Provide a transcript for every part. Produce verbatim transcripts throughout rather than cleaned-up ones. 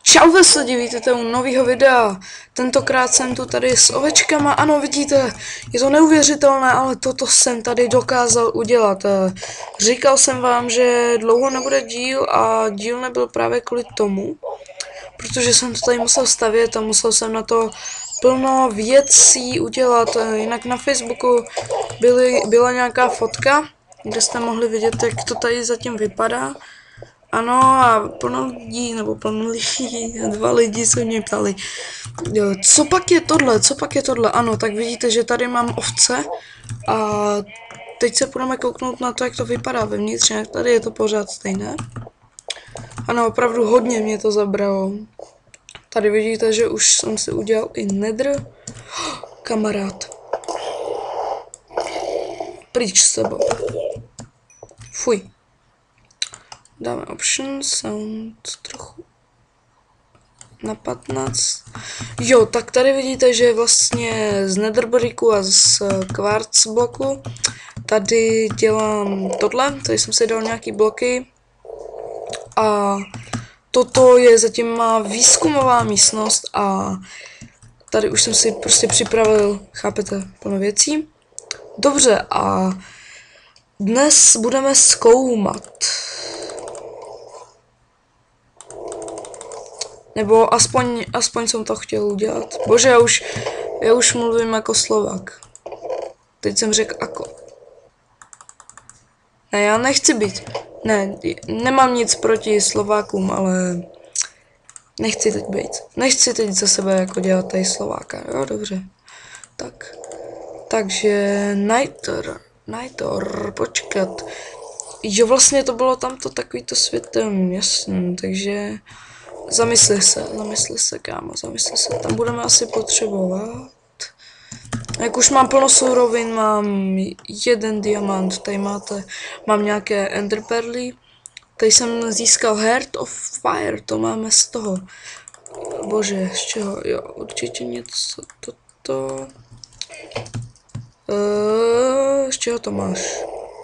Čau vesle, vítejte u nového videa. Tentokrát jsem tu tady s ovečkama. Ano, vidíte, je to neuvěřitelné, ale toto jsem tady dokázal udělat. Říkal jsem vám, že dlouho nebude díl a díl nebyl právě kvůli tomu, protože jsem to tady musel stavět a musel jsem na to plno věcí udělat. Jinak na Facebooku byly, byla nějaká fotka, kde jste mohli vidět, jak to tady zatím vypadá. Ano, a plno lidí, nebo plno lidí, dva lidi se mě ptali, co pak je tohle, co pak je tohle, ano, tak vidíte, že tady mám ovce a teď se půjdeme kouknout na to, jak to vypadá vevnitř, jak tady je to pořád stejné. Ano, opravdu hodně mě to zabralo. Tady vidíte, že už jsem si udělal i nether. Kamarád. Pryč s sebou. Fuj. Dáme option, sound trochu na patnáct. Jo, tak tady vidíte, že vlastně z netherbricku a z quartz bloku tady dělám tohle, tady jsem si dal nějaký bloky a toto je zatím má výzkumová místnost a tady už jsem si prostě připravil, chápete, plno věcí. Dobře, a dnes budeme zkoumat. Nebo aspoň, aspoň jsem to chtěl udělat. Bože, já už, já už mluvím jako Slovák. Teď jsem řekl ako. Ne, já nechci být. Ne, nemám nic proti Slovákům, ale nechci teď být. Nechci teď za sebe jako dělat tady Slováka. Jo, dobře. Tak. Takže Nightor. Nightor, počkat. Jo, vlastně to bylo tamto takovýto světem, jasný, takže zamysli se, zamysli se, kámo, zamysli se, tam budeme asi potřebovat. Jak už mám plno surovin, mám jeden diamant, tady máte, mám nějaké enderperly, tady jsem získal Heart of Fire, to máme z toho. Bože, z čeho, jo, určitě něco, toto. Uh, z čeho to máš?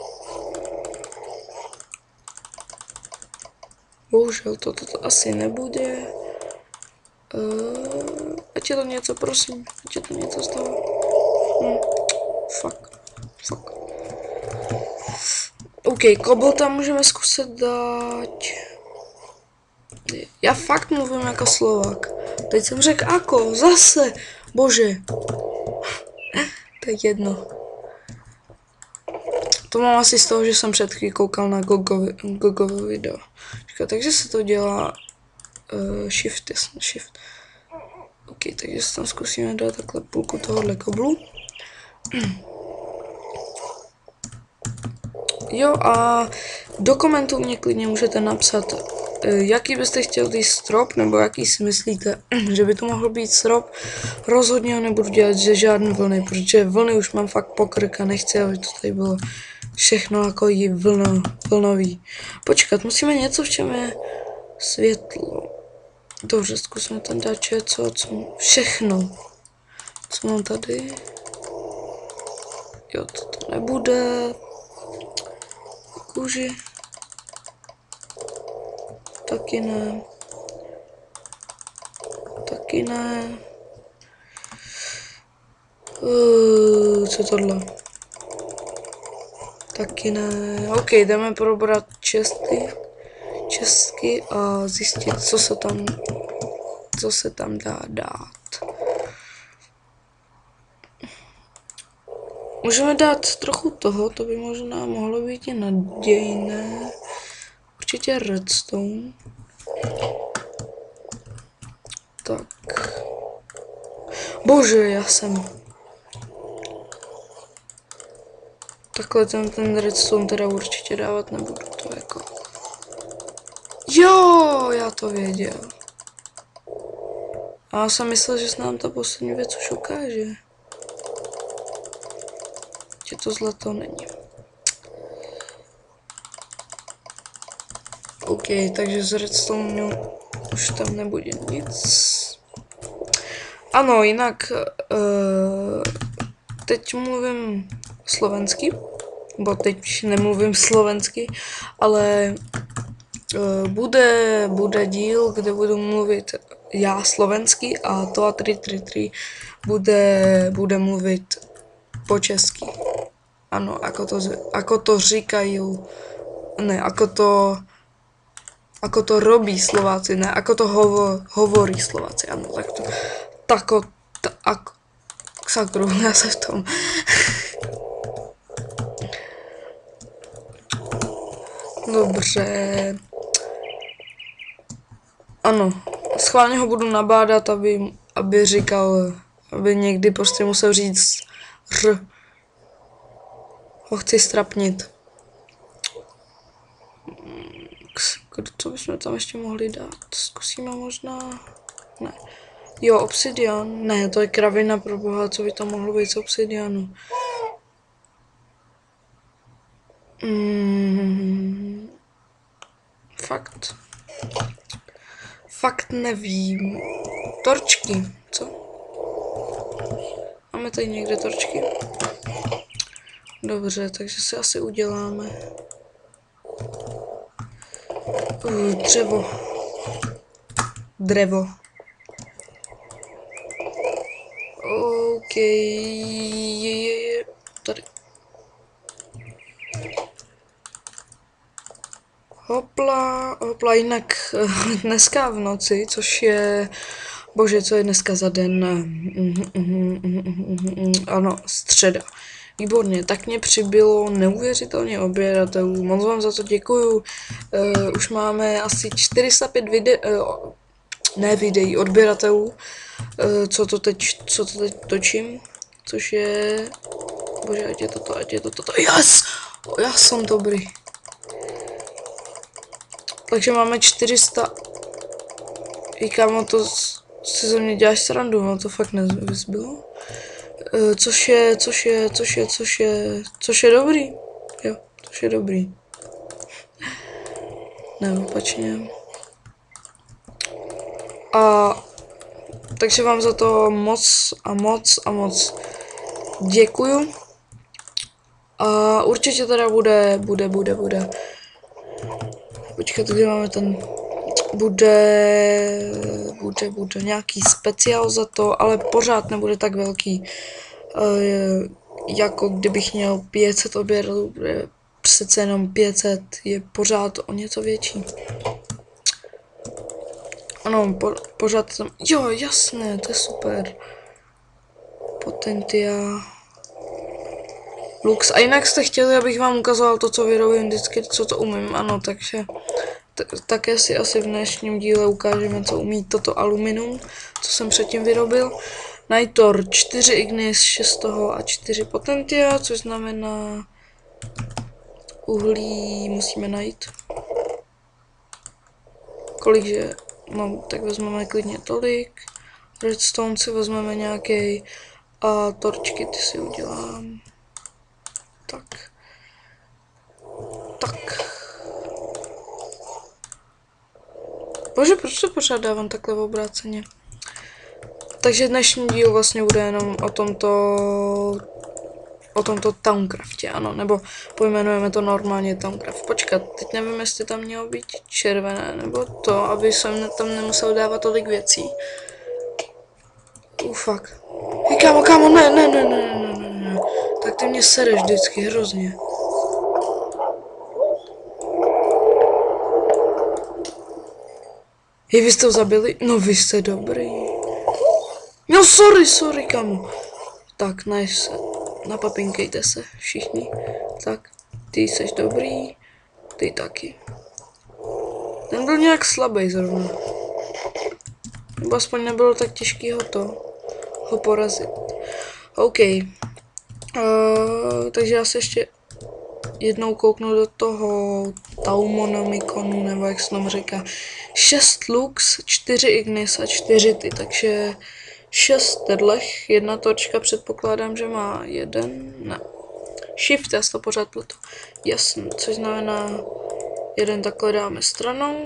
Bohužel toto to, to asi nebude. Uh, ať je to něco, prosím. Ať je to něco z toho. Hm. Fuck. Fuck. OK, kobl tam můžeme zkusit dát. Já fakt mluvím jako Slovák. Teď jsem řekl ako, zase. Bože. To je jedno. To mám asi z toho, že jsem před chvíli koukal na Gogovi, Gogovi video. Říkal, takže se to dělá uh, shift, jasně, shift. OK, takže se tam zkusíme dát takhle půlku tohohle koblu. Jo, a do komentů mě klidně můžete napsat, uh, jaký byste chtěli strop, nebo jaký si myslíte, že by to mohl být strop. Rozhodně ho nebudu dělat že žádné vlny, protože vlny už mám fakt pokrk a nechci, aby to tady bylo všechno jako jí vlno, vlnový. Počkat, musíme něco, v čem je světlo. Dobře, zkusíme tam dát co, co, všechno. Co mám tady? Jo, to, to nebude. Kůži. Taky ne. Taky ne. Uh, co tohle? Taky ne. OK, jdeme probrat česty, čestky a zjistit, co se tam, co se tam dá dát. Můžeme dát trochu toho, to by možná mohlo být i nadějné. Určitě redstone. Tak. Bože, já jsem... Takhle ten, ten redstone teda určitě dávat nebudu, to jako... Jo, já to věděl. A já jsem myslel, že se nám ta poslední věc už ukáže. Že to zlato není. OK, takže z redstone už tam nebude nic. Ano, jinak... Uh, teď mluvím slovensky. Bo teď nemluvím slovensky, ale Uh, bude, bude díl, kde budu mluvit já slovensky a to a tři tři tři bude, bude mluvit po česky. Ano, ako to, ako to říkají, ne, ako to, ako to robí Slováci, ne, ako to hovo, hovorí Slováci, ano, tak to, tako, ta, ako, sakru, já se v tom. Dobře. Ano, schválně ho budu nabádat, aby, aby říkal, aby někdy prostě musel říct ř. Ho chci strapnit. Co bychom tam ještě mohli dát? Zkusíme možná... Ne. Jo, obsidian. Ne, to je kravina pro boha, co by to mohlo být z obsidianu. Mm, fakt. Fakt nevím. Torčky, co? Máme tady někde torčky? Dobře, takže si asi uděláme. Uh, dřevo. Drevo. OK. Tady. Hopla, hopla, jinak dneska v noci, což je, bože, co je dneska za den, ano, středa. Výborně, tak mě přibylo neuvěřitelně odběratelů, moc vám za to děkuju. Uh, už máme asi čtyři sta pět vide uh, ne videí, odběratelů, uh, co to teď, co to teď točím, což je, bože, ať je toto, ať je to toto, yes! Oh, já jsem dobrý. Takže máme čtyři sta. I kámo, to si ze mě děláš srandu, no to fakt nezbylo. E, což je, což je, což je, což je, což je dobrý. Jo, což je dobrý. Ne, opačně. A takže vám za to moc a moc a moc děkuju. A určitě teda bude, bude, bude, bude. Počkejte, kde máme ten... Bude... Bude, bude nějaký speciál za to, ale pořád nebude tak velký. E, jako kdybych měl pět set odběratelů, přece jenom pět set je pořád o něco větší. Ano, po, pořád tam... Jo, jasné, to je super. Potentia... Lux. A jinak jste chtěli, abych vám ukazoval to, co vyrobím vždycky, co to umím, ano, takže také si asi v dnešním díle ukážeme, co umí toto aluminium, co jsem předtím vyrobil. Nitor čtyři ignis, šest toho a čtyři potentia, což znamená uhlí musíme najít. Kolikže, no tak vezmeme klidně tolik, redstone si vezmeme nějaký a torčky ty si udělám. Tak. Tak. Bože, proč to pořád dávám takhle v obráceně? Takže dnešní díl vlastně bude jenom o tomto... O tomto Towncraftě, ano, nebo pojmenujeme to normálně Towncraft. Počkat, teď nevím, jestli tam mělo být červené, nebo to, aby jsem tam nemusel dávat tolik věcí. Uh, fuck. Hej, kámo, kámo, ne, ne, ne, ne, ne, ne, ne. Tak ty mě sereš vždycky, hrozně. Hej, vy jste ho zabili? No, vy jste dobrý. No, sorry, sorry, kámo. Tak, nice. Napapinkejte se, všichni. Tak, ty jsi dobrý, ty taky. Ten byl nějak slabý zrovna. Nebo aspoň nebylo tak těžký ho to, ho porazit. OK. Uh, takže já se ještě jednou kouknu do toho Taumonomikonu, nebo jak se nám říká. šest lux, čtyři ignis a čtyři ty, takže šest tedlech, jedna torčka předpokládám, že má jeden, ne. Shift, já to pořád pletu. Jasně, což znamená, jeden takhle dáme stranou.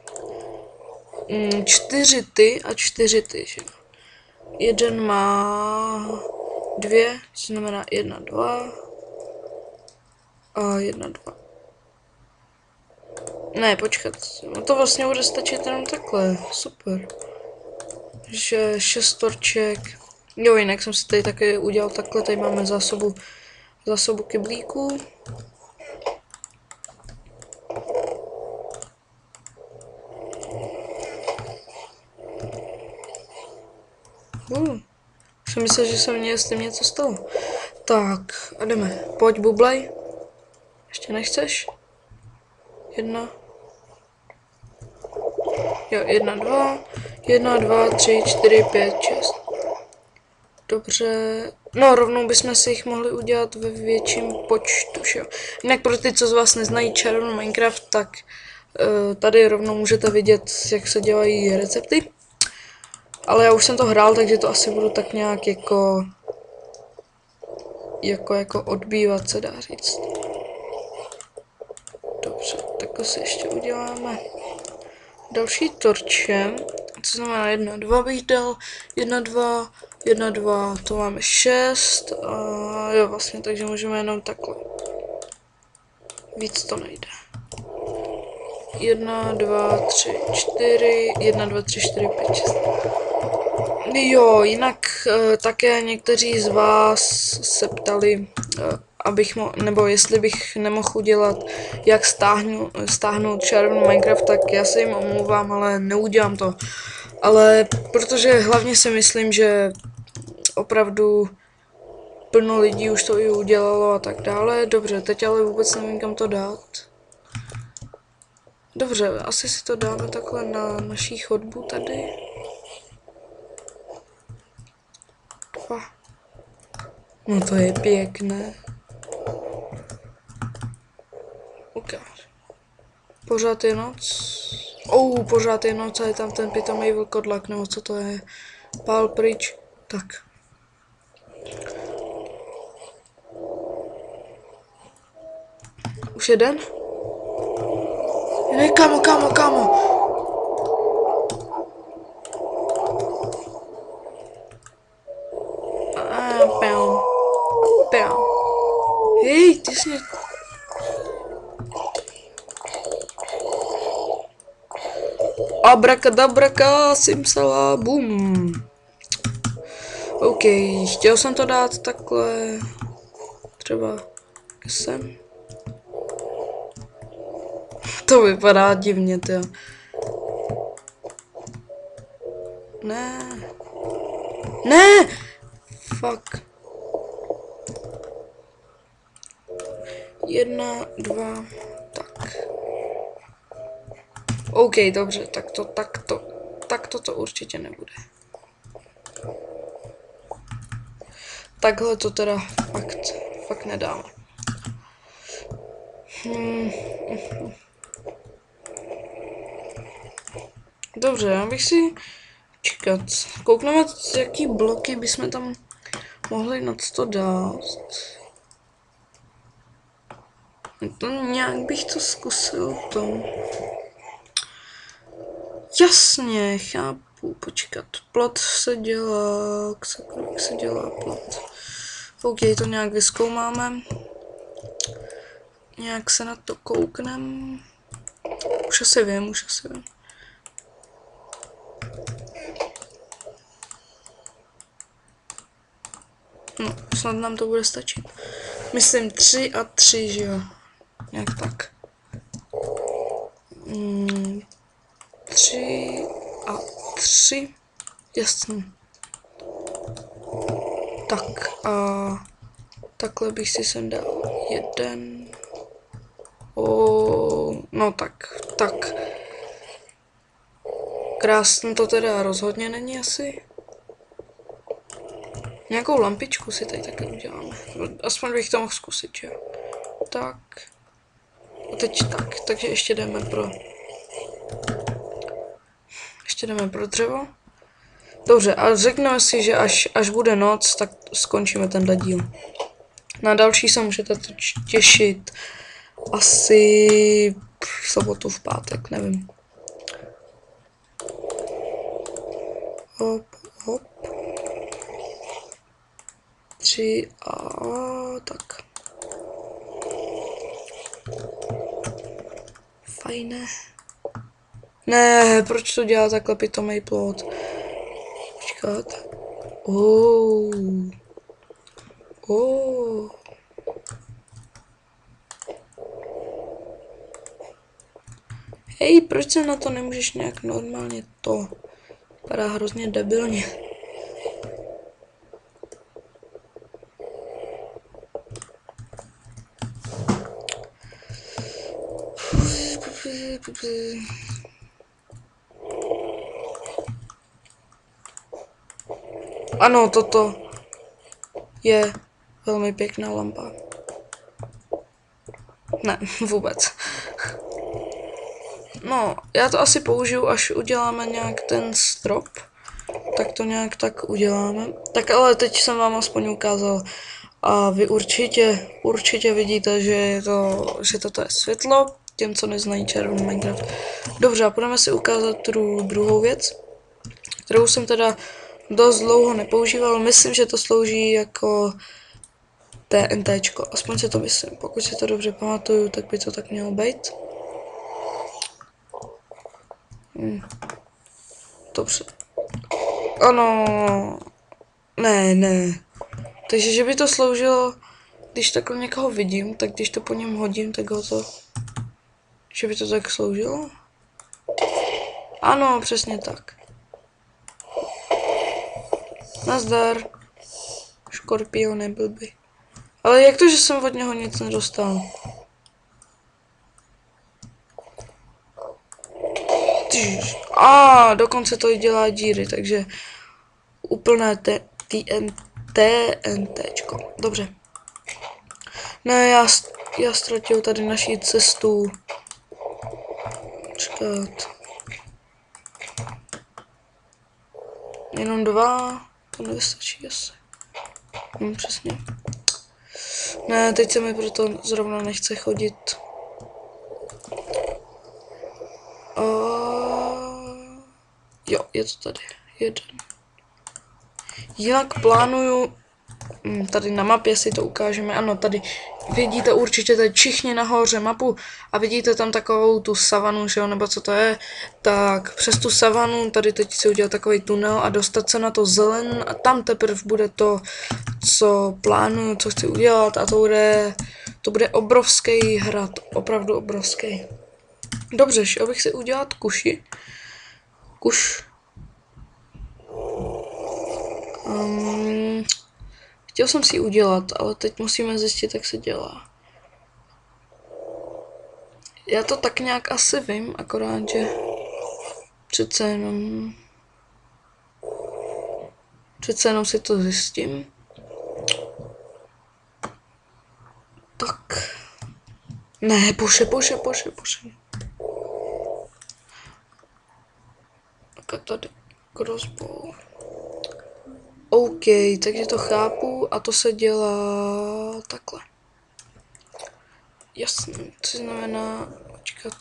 Mm, čtyři ty a čtyři ty, že? Jeden má dvě, což znamená jedna, dva. A jedna, dva. Ne, počkat, no to vlastně bude stačit jenom takhle, super. Že šest torček. Jo, jinak jsem si tady taky udělal takhle, tady máme zásobu, zásobu kyblíků. Uh, jsem myslel, že se mně s tím něco stalo. Tak, a jdeme, pojď bublej. Ještě nechceš? Jedna. Jo, jedna, dva, jedna, dva, tři, čtyři, pět, šest. Dobře, no rovnou bychom si jich mohli udělat ve větším počtu, jo. Jinak pro ty, co z vás neznají čarovnou Minecraft, tak uh, tady rovnou můžete vidět, jak se dělají recepty. Ale já už jsem to hrál, takže to asi budu tak nějak jako, jako, jako odbývat, se dá říct. Dobře, takhle si ještě uděláme další torče, co znamená jedna, dva bych dal, jedna, dva, jedna, dva, to máme šest a jo vlastně, takže můžeme jenom takhle. Víc to nejde. Jedna, dva, tři, čtyři, jedna, dva, tři, čtyři, pět, šest. Jo, jinak uh, také někteří z vás se ptali, uh, abych mo nebo jestli bych nemohl udělat, jak stáhnu, stáhnout červenou Minecraft, tak já se jim omlouvám, ale neudělám to. Ale protože hlavně si myslím, že opravdu plno lidí už to i udělalo a tak dále. Dobře, teď ale vůbec nevím, kam to dát. Dobře, asi si to dáme takhle na naší chodbu tady. Dva. No to je pěkné. Ukáž. Pořád je noc. Oh, pořád je noc a je tam ten pitomý vlkodlak, nebo co to je. Pál pryč. Tak. Už jeden? Ne, kámo, kámo, kámo. A, pam. Pam. Hej, ty jsi... Abrakadabraka, simsala, bum. OK, chtěl jsem to dát takhle. Třeba sem. To vypadá divně, to. Ne. Ne! Fuck. Jedna, dva, tak. OK, dobře, tak to, tak to, tak to to určitě nebude. Takhle to teda fakt, fakt nedáme. Hmm. Dobře, já bych si čekat. Koukneme, jaký bloky bychom tam mohli nad to dát. To nějak bych to zkusil to. Jasně, chápu, počkat. Plot se dělá, jak se dělá plot. OK, to nějak vyzkoumáme. Nějak se na to kouknem. Už asi vím, už asi vím. No, snad nám to bude stačit. Myslím tři a tři, že jo. Nějak tak. Hmm, tři a tři. Jasný. Tak a takhle bych si sem dal jeden. O, no tak, tak. Krásný to teda rozhodně není asi. Nějakou lampičku si tady taky uděláme. Aspoň bych to mohl zkusit, jo. Tak. A teď tak, takže ještě jdeme pro... Ještě jdeme pro dřevo. Dobře, a řekneme si, že až, až bude noc, tak skončíme tenhle díl. Na další se můžete těšit asi v sobotu, v pátek, nevím. Hop, hop. Tři a tak. Fajn. aj ne. Ne, proč to dělá takhle pitomej plot? Počkat. Oh. Oh. Hej, proč se na to nemůžeš nějak normálně to? Vypadá hrozně debilně. Ano, toto je velmi pěkná lampa. Ne, vůbec. No, já to asi použiju, až uděláme nějak ten strop. Tak to nějak tak uděláme. Tak ale teď jsem vám aspoň ukázal. A vy určitě, určitě vidíte, že, je to, že toto je světlo. Těm, co neznají červený Minecraft. Dobře, a půjdeme si ukázat tu druhou věc, kterou jsem teda dost dlouho nepoužíval. Myslím, že to slouží jako TNTčko. Aspoň si to myslím. Pokud si to dobře pamatuju, tak by to tak mělo být. Hmm. Dobře. Ano. Ne, ne. Takže, že by to sloužilo, když takhle někoho vidím, tak když to po něm hodím, tak ho to... Že by to tak sloužilo? Ano, přesně tak. Nazdar. Škorpione blby. Ale jak to, že jsem od něho nic nedostal? A dokonce to i dělá díry, takže úplné TNTčko. Dobře. Ne, já, já ztratil tady naši cestu. Počkat. Jenom dva, to nevystačí asi. Hm, přesně. Ne, teď se mi proto zrovna nechce chodit. Uh, jo, je to tady. Jeden. Jinak plánuju, hm, tady na mapě si to ukážeme, ano, tady vidíte určitě teď všichni nahoře mapu a vidíte tam takovou tu savanu, že jo, nebo co to je, tak přes tu savanu tady teď si udělat takový tunel a dostat se na to zelen a tam teprve bude to, co plánuju, co chci udělat a to bude, to bude obrovský hrad, opravdu obrovský. Dobře, šel bych si udělat kuši. Kuš. Um, chtěl jsem si ji udělat, ale teď musíme zjistit, jak se dělá. Já to tak nějak asi vím, akorát, že přece jenom... Přece jenom si to zjistím. Tak. Ne, bože, bože, bože, bože. Tak tady crossbow. OK, takže to chápu a to se dělá takhle. Jasný, co znamená, počkat.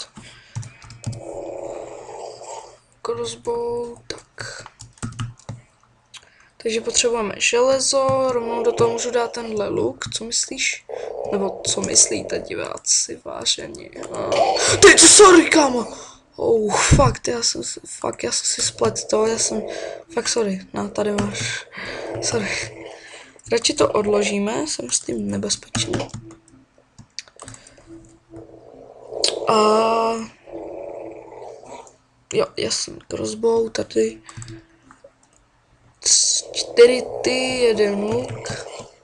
Crossbow, tak. Takže potřebujeme železo, rovnou do toho můžu dát tenhle luk, co myslíš? Nebo co myslíte, diváci, vážení? Ty, co, sorry, kámo! Oh, fakt, já jsem si, fakt, já jsem si splet to, já jsem, fakt sorry, no, tady máš, sorry. Radši to odložíme, jsem s tím nebezpečný. A... Jo, jasný, crossbow, tady. Čtyři ty, jeden luk.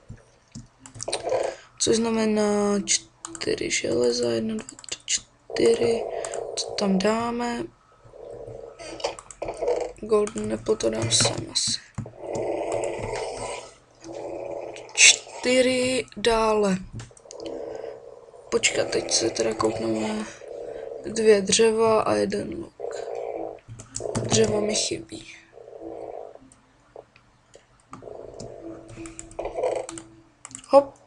Což znamená čtyři železa, jedna, dva, tři, čtyři. Co tam dáme? Golden apple to dám sem asi. Čtyři dále. Počkat, teď se teda koupneme dvě dřeva a jeden luk. Dřeva mi chybí. Hop.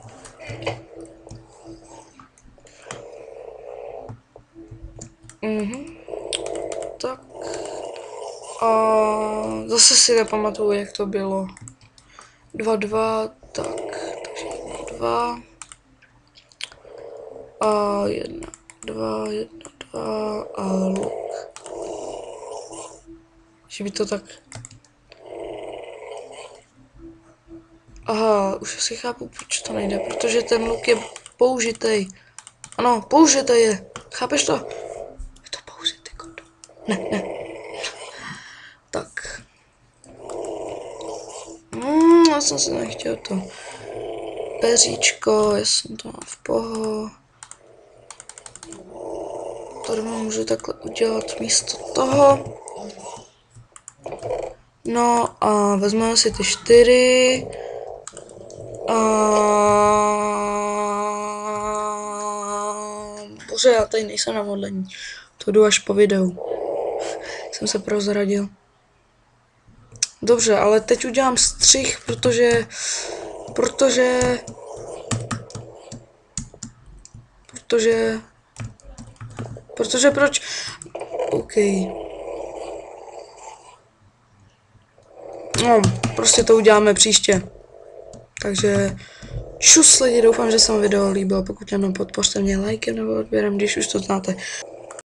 Mhm. Tak. A zase si nepamatuju, jak to bylo. Dva, dva, tak. Takže jedna, dva. A jedna, dva, jedna, dva. A, a luk. Že by to tak... Aha, už asi chápu, proč to nejde, protože ten luk je použitej. Ano, použitej je. Chápeš to? Je to použitej, kodo. Ne, ne. Tak. Hmm, já jsem si nechtěl to. Peříčko, já jsem to mám v poho. Tady můžu takhle udělat místo toho. No a vezmeme si ty čtyři. A... Bože, já tady nejsem na modlení. To jdu až po videu. Jsem se prozradil. Dobře, ale teď udělám střih, protože... Protože... Protože... Protože proč? OK. No, prostě to uděláme příště. Takže... Čus lidi, doufám, že se vám video líbilo. Pokud ano, podpořte mě lajkem nebo odběrem, když už to znáte.